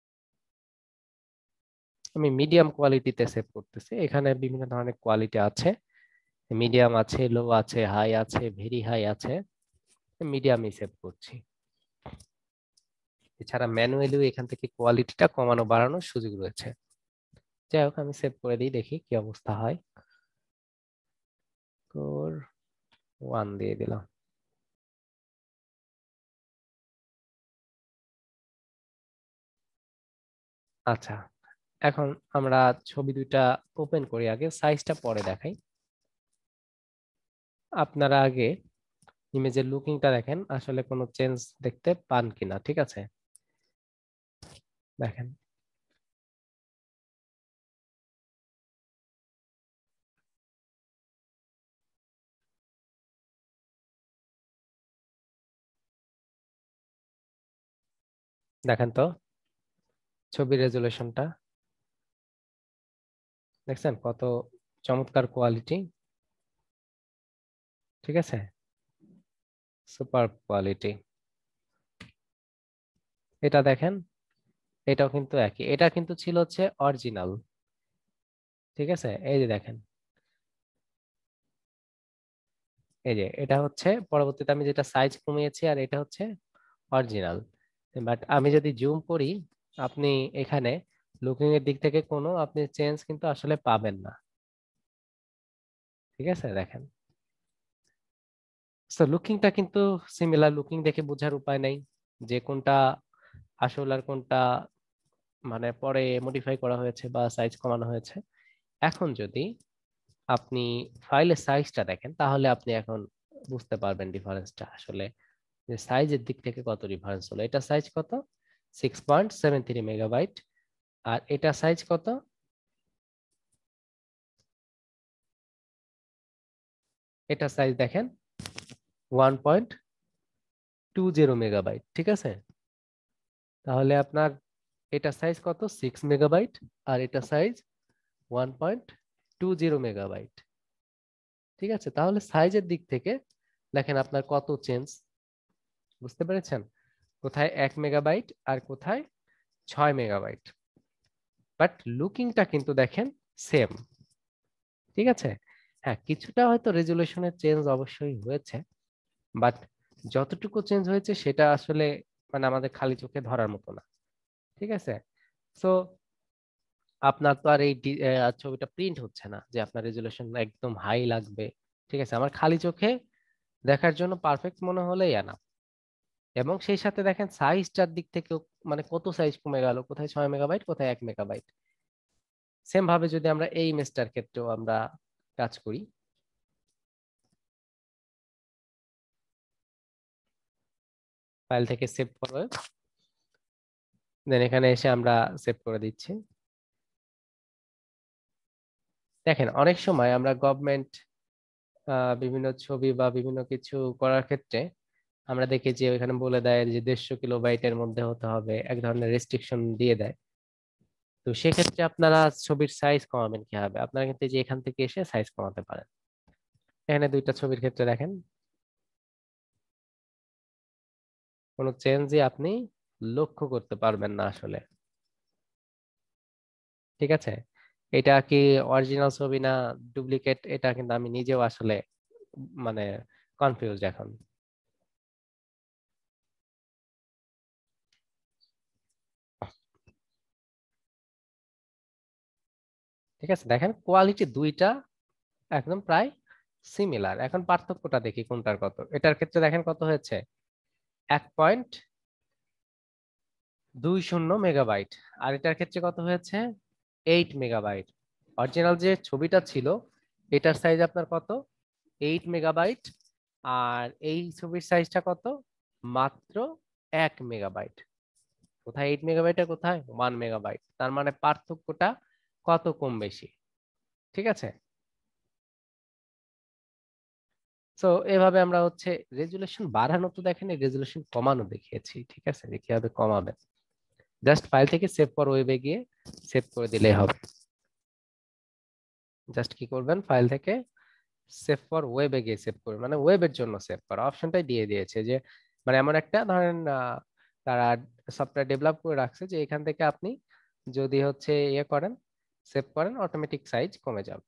আমি মিডিয়াম কোয়ালিটিতে সেভ করতেছি। এখানে বিভিন্ন ধরনের কোয়ালিটি আছে, মিডিয়াম আছে, লো আছে, হাই আছে, ভেরি হাই আছে, মিডিয়ামই সেভ করছি। এছাড়া ম্যানুয়ালিও এখান থেকে কোয়ালিটিটা কমানো বাড়ানোর সুযোগ রয়েছে। যাই হোক, আমি সেভ করে দিই, দেখি কি অবস্থা হয়। স্কোর ওয়ান দিয়ে দিলাম। আচ্ছা, এখন আমরা ছবি দুইটা ওপেন করি, আগে সাইজটা পরে দেখাই। আপনারা আগে ইমেজের লুকিংটা দেখেন, আসলে কোনো চেঞ্জ দেখতে পান কিনা। ঠিক আছে, দেখেন দেখেন তো ছবির রেজুলেশনটা দেখছেন কত চমৎকার কোয়ালিটি। ঠিক আছে, সুপার কোয়ালিটি। এটা দেখেন, এটাও কিন্তু একই, এটা কিন্তু ছিল হচ্ছে অরিজিনাল। ঠিক আছে, এই যে দেখেন, এই যে এটা হচ্ছে পরবর্তীতে আমি যেটা সাইজ কমিয়েছি, আর এটা হচ্ছে অরিজিনাল। বাট আমি যদি জুম করি, আপনি এখানে লুকিং এর দিক থেকে কোনো আপনি চেঞ্জ কিন্তু আসলে পাবেন না। ঠিক আছে, দেখেন, তো লুকিংটা কিন্তু সিমিলার, লুকিং দেখে বোঝার উপায় নাই যে কোনটা আসল আর কোনটা মানে পরে মডিফাই করা হয়েছে বা সাইজ কমানো হয়েছে। এখন যদি আপনি ফাইলের সাইজটা দেখেন, তাহলে আপনি এখন বুঝতে পারবেন ডিফারেন্সটা আসলে, যে সাইজের দিক থেকে কত ডিফারেন্স হলো। এটা সাইজ কত? Six point seven three megabyte. আর এটা সাইজ কত? এটা সাইজ দেখেন one point two zero megabyte. ঠিক আছে, তাহলে আপনার এটা সাইজ কত? সিক্স মেগাবাইট, আর এটা size one point two zero megabyte. ঠিক আছে, তাহলে সাইজের দিক থেকে দেখেন আপনার কত চেঞ্জ, বুঝতে পেরেছেন? কোথায় এক মেগাবাইট আর কোথায় ছয় মেগাবাইট, বাট লুকিংটা কিন্তু দেখেন সেম। ঠিক আছে, হ্যাঁ কিছুটা হয়তো রেজুলেশনের চেঞ্জ অবশ্যই হয়েছে, বাট যতটুকু চেঞ্জ হয়েছে সেটা আসলে মানে আমাদের খালি চোখে ধরার মতো না। ঠিক আছে, সো আপনার তো আর এই ডি- আহ, ছবিটা প্রিন্ট হচ্ছে না যে আপনার রেজুলেশন একদম হাই লাগবে। ঠিক আছে, আমার খালি চোখে দেখার জন্য পারফেক্ট মনে হলেই আনা। এবং সেই সাথে দেখেন সাইজটার দিক থেকেও, মানে কত সাইজ কমে গেল, কোথায় ছয় মেগাবাইট, কোথায় এক মেগাবাইট। সেম ভাবে যদি আমরা এই ইমেজটার ক্ষেত্রেও আমরা কাজ করি, ফাইল থেকে সেভ করে দেন এখানে এসে আমরা সেভ করে দিচ্ছি। দেখেন অনেক সময় আমরা গভর্নমেন্ট বিভিন্ন ছবি বা বিভিন্ন কিছু করার ক্ষেত্রে আমরা দেখি যে ওইখানে বলে দেয় যে দেড়শো কিলোবাইটের মধ্যে হতে হবে, এক ধরনের রেস্ট্রিকশন দিয়ে দেয়। তো সেক্ষেত্রে আপনারা ছবির সাইজ কমাবেন কিভাবে? আপনারা কিন্তু এই যে এখান থেকে এসে সাইজ কমাতে পারেন। এখানে দুইটা ছবির ক্ষেত্রে দেখেন কোনো চেঞ্জই আপনি লক্ষ্য করতে পারবেন না আসলে। ঠিক আছে, এটা কি অরিজিনাল ছবি না ডুপ্লিকেট, এটা কিন্তু আমি নিজেও আসলে মানে কনফিউজ এখন। ঠিক আছে, দেখেন কোয়ালিটি দুইটা একদম প্রায় সিমিলার। এখন পার্থক্যটা দেখি কোনটার কত। এটার ক্ষেত্রে দেখেন কত হয়েছে, এক পয়েন্ট দুই শূন্য মেগাবাইট। আর এটার ক্ষেত্রে কত হয়েছে, এইট মেগাবাইট। অরিজিনাল যে ছবিটা ছিল এটার সাইজ আপনার কত, এইট মেগাবাইট। আর এই ছবির সাইজটা কত, মাত্র এক মেগাবাইট। কোথায় এইট মেগাবাইট আর কোথায় ওয়ান মেগাবাইট, তার মানে পার্থক্যটা কত কম বেশি। ঠিক আছে, তো এভাবে আমরা হচ্ছে রেজুলেশন বাড়ানো তো দেখেন, রেজুলেশন কমানো দেখিয়েছি। ঠিক আছে, যে কিভাবে কমাবেন, জাস্ট ফাইল থেকে সেভ ফর ওয়েবে গিয়ে সেভ করে দিলেই হবে। জাস্ট কি করবেন, ফাইল থেকে সেভ ফর ওয়েবে গিয়ে সেভ করবেন, মানে ওয়েবের জন্য সেভ করা অপশনটাই দিয়ে দিয়েছে যে, মানে এমন একটা ধরেন আহ, তারা সফটওয়্যার ডেভেলপ করে রাখছে যে এখান থেকে আপনি যদি হচ্ছে ইয়ে করেন, সেভ করেন, অটোমেটিক সাইজ কমে যাবে।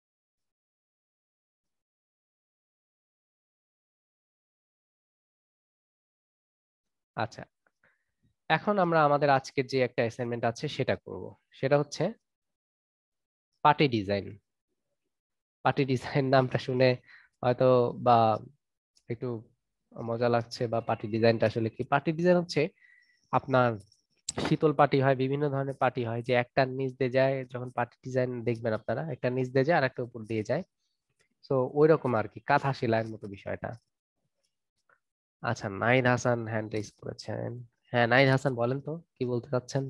আচ্ছা, এখন আমরা আমাদের আজকের যে একটা অ্যাসাইনমেন্ট আছে সেটা করব। সেটা হচ্ছে পার্টি ডিজাইন। পার্টি ডিজাইন নামটা শুনে হয়তো বা একটু মজা লাগছে, বা পার্টি ডিজাইনটা আসলে কি? পার্টি ডিজাইন হচ্ছে আপনার শীতল পার্টি হয়, বিভিন্ন ধরনের পার্টি হয়, যে একটা নিচ দিয়ে যায়, যখন পার্টি ডিজাইন দেখবেন আপনারা একটা নিচ দিয়ে যায় আর একটা উপর দিয়ে যায়। তো ওই রকম আর কি, কাঁথা সেলাইয়ের মতো বিষয়টা। আচ্ছা, নাইদ হাসান হ্যান্ড রেজ করেছেন। হ্যাঁ নাইদ হাসান, বলেন তো কি বলতে চাচ্ছেন।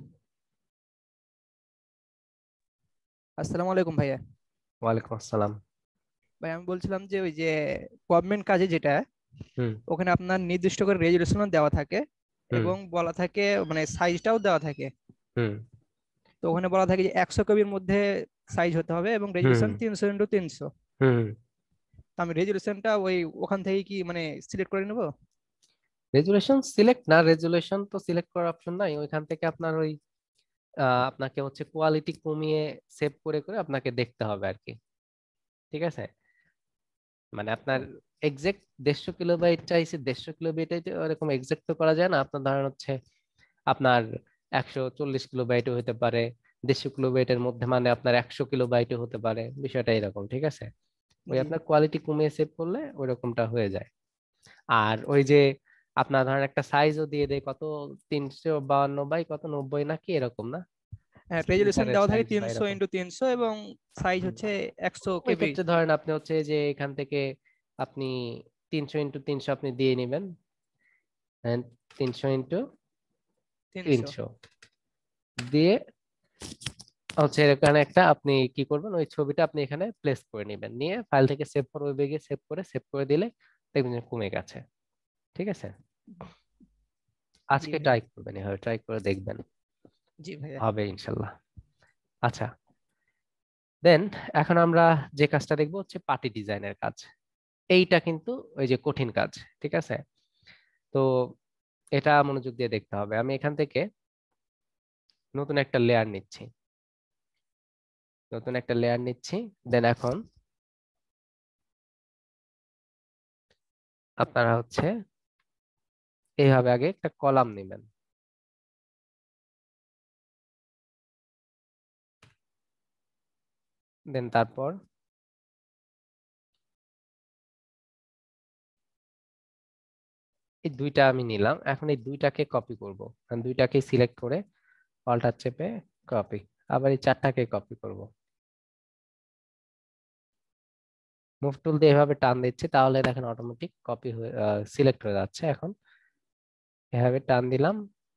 আসসালামু আলাইকুম ভাইয়া। ওয়ালাইকুম আসসালাম। ভাই আমি বলছিলাম যে ওই যে গভর্নমেন্ট কাজে যেটা, হুম ওখানে আপনার নির্দিষ্ট করে রেজুলেশন দেওয়া থাকে হুম এবং বলা থাকে মানে সাইজটাও দেওয়া থাকে। হুম তো ওখানে বলা থাকে যে একশো কবির মধ্যে সাইজ হতে হবে এবং হুম রেজুলেশন তিনশো ইন্টু তিনশো। হুম তো আমি রেজুলেশনটা ওই ওখান থেকে কি মানে সিলেক্ট করে নেব? রেজুলেশন সিলেক্ট না, রেজুলেশন তো সিলেক্ট করার অপশন নাই ওইখান থেকে। আপনার ওই আহ, আপনাকে হচ্ছে কোয়ালিটি কমিয়ে সেভ করে করে আপনাকে দেখতে হবে আর কি। ঠিক আছে, মানে আপনার এক্সাক্ট দেড়শো কিলোবাইট চাইছে, দেড়শো কিলোবাইট এরকম এক্সাক্ট তো করা যায় না। আপনার ধরেন হচ্ছে আপনার একশো চল্লিশ কিলোবাইটও হতে পারে, দেড়শো কিলোবাইটের মধ্যে মানে আপনার একশো কিলোবাইটও হতে পারে, বিষয়টা এরকম। ঠিক আছে, ওই জি। আপনার কোয়ালিটি কমিয়ে সেভ করলে ওই রকমটা হয়ে যায়। আর ওই যে আপনার ধরেন একটা সাইজও দিয়ে দেয় কত, তিনশো বাউন্ন বাই কত নব্বই নাকি এরকম না, হ্যাঁ, রেজুলেশন সেন্টিমিটারের দেওয়া থাকে সাইজ বা তিনশো এরকম। ইন্টু তিনশো এবং সাইজ হুম। হচ্ছে একশো ওই কেবি। ক্ষেত্রে ধরেন আপনি হচ্ছে যে এখান থেকে আপনি তিনশো ইন্টু তিনশো আপনি দিয়ে নেবেন, তিনশো ইন্টু তিনশো। তিনশো দিয়ে হচ্ছে এখানে একটা আপনি কি করবেন, ওই ছবিটা আপনি এখানে প্লেস করে নেবেন, নিয়ে ফাইল থেকে সেভ ফর ওয়েবে গিয়ে সেভ করে সেভ করে দিলে দেখবেন যে কমে গেছে। ঠিক আছে, জি আজকে ভাইয়া। ট্রাই করবেন, এভাবে ট্রাই করে দেখবেন, জি ভাইয়া। হবে ইনশাল্লাহ। আচ্ছা, দেন এখন আমরা যে কাজটা দেখবো হচ্ছে পার্টি ডিজাইনের কাজ। এইটা কিন্তু ওই যে কঠিন কাজ। ঠিক আছে, তো এটা মনোযোগ দিয়ে দেখতে হবে। আমি এখান থেকে নতুন একটা লেয়ার নিচ্ছি, নতুন একটা লেয়ার নিচ্ছি। দেন এখন আপনারা হচ্ছে এইভাবে আগে একটা কলাম নেবেন। দেন তারপর এই দুইটা আমি নিলাম, এখন এই দুইটাকে কপি করব, দুইটাকে সিলেক্ট করে অল্টার চেপে কপি, আবার এই চারটাকে কপি করব। মুভ টুল দিয়ে এভাবে টান দিচ্ছি, তাহলে দেখেন অটোমেটিক কপি হয়ে সিলেক্ট হয়ে যাচ্ছে। এখন এভাবে টান দিলাম,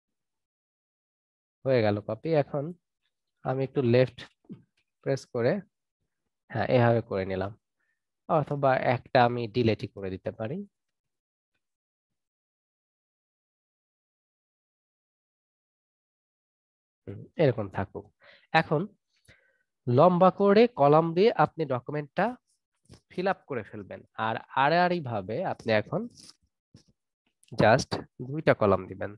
হয়ে গেল কপি। এখন আমি একটু লেফট প্রেস করে হ্যাঁ এভাবে করে নিলাম, অথবা একটা আমি ডিলেটই করে দিতে পারি। হুম, এরকম থাকুক। এখন লম্বা করে কলাম দিয়ে আপনি ডকুমেন্টটা ফিল আপ করে ফেলবেন, আর আড়াআড়ি ভাবে আপনি এখন জাস্ট দুইটা কলাম দিবেন।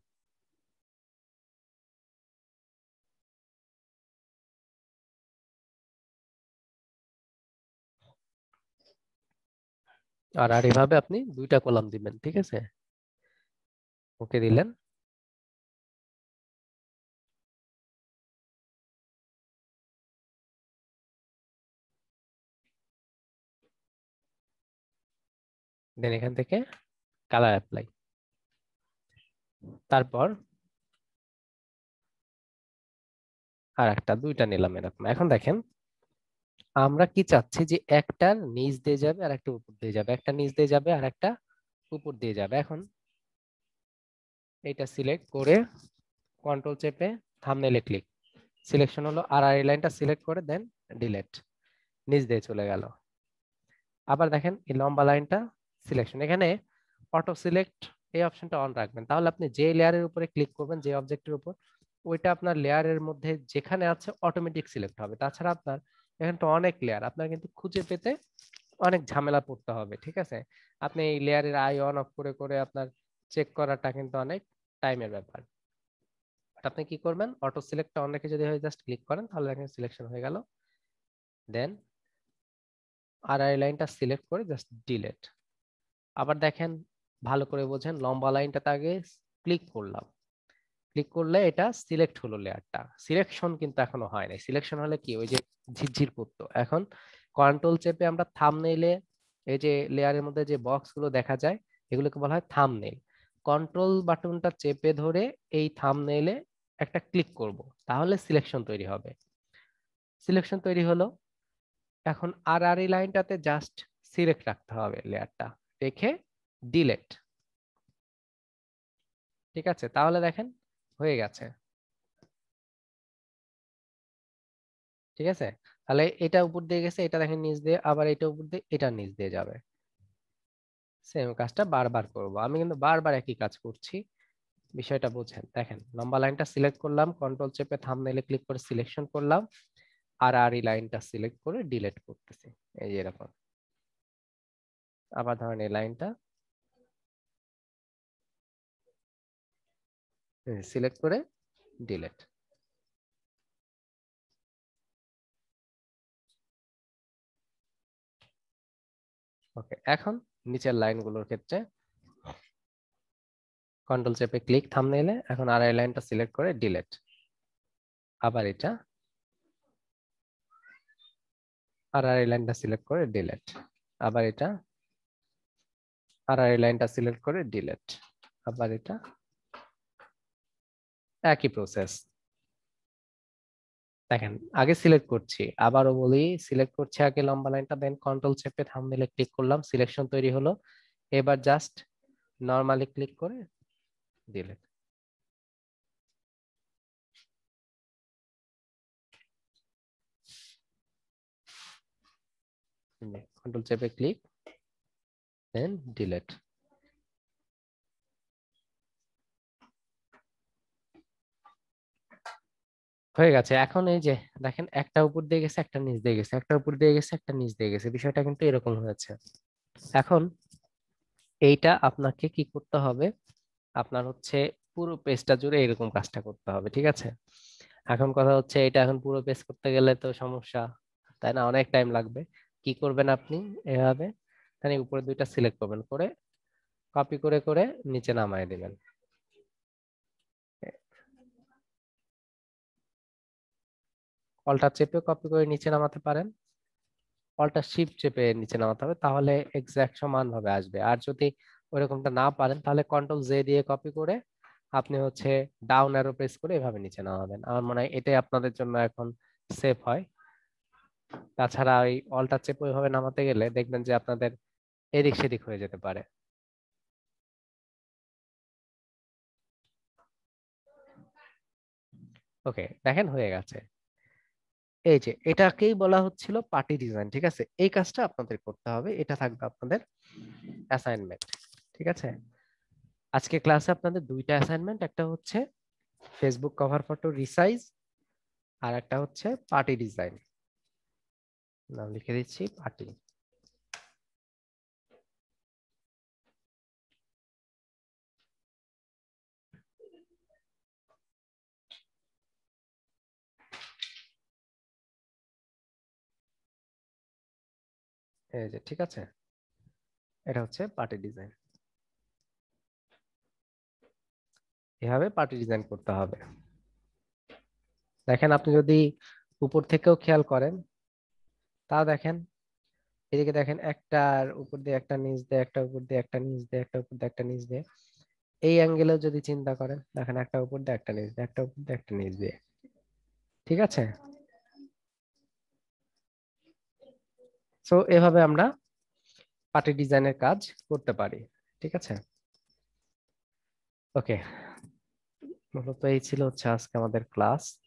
আর আর এভাবে আপনি দুইটা কলাম দিবেন, ঠিক আছে? ওকে দিলেন। দেন এখান থেকে কালার অ্যাপ্লাই, তারপর আর একটা দুইটা নিলাম এরকম। এখন দেখেন আমরা কি চাচ্ছি যে একটার নিচ দিয়ে যাবে আর একটা উপর দিয়ে যাবে, একটা নিচ দিয়ে যাবে আর একটা উপর দিয়ে যাবে। এখন এটা সিলেক্ট করে কন্ট্রোল চেপে থাম্বনেইলে ক্লিক, সিলেকশন হলো, আর এই লাইনটা সিলেক্ট করে দেন ডিলেট, নিচ দিয়ে চলে গেল। আবার দেখেন এই লম্বা লাইনটা সিলেকশন, এখানে অটো সিলেক্ট এই অপশনটা অন রাখবেন, তাহলে আপনি যে লেয়ারের উপরে ক্লিক করবেন, যে অবজেক্টের উপর, ওইটা আপনার লেয়ারের মধ্যে যেখানে আছে অটোমেটিক সিলেক্ট হবে। তাছাড়া আপনার এখানে তো অনেক লেয়ার, আপনার কিন্তু খুঁজে পেতে অনেক ঝামেলা পড়তে হবে, ঠিক আছে? আপনি এই লেয়ারের আই অন অফ করে করে আপনার চেক করাটা কিন্তু অনেক টাইমের ব্যাপার। আপনি কি করবেন, অটো সিলেক্টটা অন রেখে যদি জাস্ট ক্লিক করেন, তাহলে এখানে সিলেকশন হয়ে গেল। দেন আর এই লাইনটা সিলেক্ট করে জাস্ট ডিলেট। আবার দেখেন ভালো করে বোঝেন, লম্বা লাইনটাতে আগে ক্লিক করলাম, ক্লিক করলে এটা সিলেক্ট হলো লেয়ারটা, সিলেকশন কিন্তু এখনো হয় নাই। সিলেকশন হলে কি ওই যে ঝিরঝির করতো। এখন কন্ট্রোল চেপে আমরা থাম্বনেইলে এই যে লেয়ারের মধ্যে যে বক্স গুলো দেখা যায় এগুলোকে বলা হয় থাম্বনেইল। কন্ট্রোল বাটনটা চেপে ধরে এই থাম্বনেইলে একটা ক্লিক করব, তাহলে সিলেকশন তৈরি হবে। সিলেকশন তৈরি হলো, এখন আর আর এই লাইনটাতে জাস্ট সিলেক্ট রাখতে হবে লেয়ারটা, রেখে ডিলেট। ঠিক আছে, তাহলে দেখেন হয়ে গেছে। ঠিক আছে, তাহলে এটা উপর দিয়ে গেছে, এটা দেখেন নিচ দিয়ে, আবার এটা উপর দিয়ে, এটা নিচ দিয়ে যাবে। সেম কাজটা বারবার করব, আমি কিন্তু বারবার একই কাজ করছি, বিষয়টা বুঝেন। দেখেন লম্বা লাইনটা সিলেক্ট করলাম, কন্ট্রোল চেপে থাম্বনেইলে ক্লিক করে সিলেকশন করলাম, আর আর এই লাইনটা সিলেক্ট করে ডিলিট করতেছি, এই যে এরকম। আবার ধরেন এই লাইনটা সিলেক্ট করে ডিলিট। ওকে, এখন নিচের লাইনগুলোর ক্ষেত্রে কন্ট্রোল চেপে ক্লিক থাম্বনেইলে, এখন আর এই লাইনটা সিলেক্ট করে ডিলিট। আবার এটা আর আর এই লাইনটা সিলেক্ট করে ডিলিট। আবার এটা আর আর এই লাইনটা সিলেক্ট করে ডিলিট। আবার এটা, একই প্রসেস। দেখেন আগে সিলেক্ট করছি, আবারও বলি, সিলেক্ট করছি আগে লম্বা লাইনটা, দেন কন্ট্রোল চেপে থাম্বনেইলে ক্লিক করলাম, সিলেকশন তৈরি হলো। এবার জাস্ট নরমালি ক্লিক করে ডিলিট। কন্ট্রোল চেপে ক্লিক দেন ডিলিট। হয়ে গেছে। এখন এই যে দেখেন একটা উপর দিয়ে গেছে, একটা নিচ দিয়ে গেছে, একটা উপর দিয়ে গেছে, একটা নিচ দিয়ে গেছে, বিষয়টা কিন্তু এরকম হয়েছে। এখন এইটা আপনাকে কি করতে হবে, আপনার হচ্ছে পুরো পেজটা জুড়ে এরকম কাজটা করতে হবে, ঠিক আছে? এখন কথা হচ্ছে এটা এখন পুরো পেজ করতে গেলে তো সমস্যা, তাই না? অনেক টাইম লাগবে। কি করবেন আপনি, এভাবে এখানে উপরে দুইটা সিলেক্ট করবেন, করে কপি করে করে নিচে নামায় দিবেন। অল্টার চেপে কপি করে নিচে নামাতে পারেন, অল্টা শিফট চেপে নিচে নামাতে হবে, তাহলে এক্সাক্ট সমান ভাবে আসবে। আর যদি ওইরকমটা না পারেন তাহলে কন্ট্রোল জে দিয়ে কপি করে আপনি হচ্ছে ডাউন অ্যারো প্রেস করে এভাবে নিচে নামাবেন। আমার মনে হয় এটাই আপনাদের জন্য এখন সেফ হয়। তাছাড়া ওই অল্টার চেপে ওইভাবে নামাতে গেলে দেখবেন যে আপনাদের এদিক সেদিক হয়ে যেতে পারে। ওকে, দেখেন হয়ে গেছে। এই যে এটাকেই বলা হচ্ছিল পার্টি ডিজাইন, ঠিক আছে? এই কাজটা আপনাদের করতে হবে, এটা থাকবে আপনাদের অ্যাসাইনমেন্ট, ঠিক আছে? আজকে ক্লাসে আপনাদের দুইটা অ্যাসাইনমেন্ট, একটা হচ্ছে ফেসবুক কভার ফটো রিসাইজ, আর একটা হচ্ছে পার্টি ডিজাইন। নাম লিখে দিচ্ছি পার্টি। এই যে ঠিক আছে, এটা হচ্ছে পার্টি ডিজাইন। এভাবে পার্টি ডিজাইন করতে হবে। দেখেন আপনি যদি উপর থেকেও খেয়াল করেন তা দেখেন, এদিকে দেখেন একটার উপর দিয়ে একটা নিচ দিয়ে, একটা উপর দিয়ে একটা নিচ দিয়ে, একটা উপর দিয়ে একটা নিচ দিয়ে। এই অ্যাঙ্গেলেও যদি চিন্তা করেন দেখেন একটা উপর দিয়ে একটা নিচ দিয়ে, একটা উপর দিয়ে একটা নিচ দিয়ে, ঠিক আছে? সো এভাবে আমরা পার্টি ডিজাইনের কাজ করতে পারি, ঠিক আছে? ওকে, মূলত এই ছিল হচ্ছে আজকে আমাদের ক্লাস।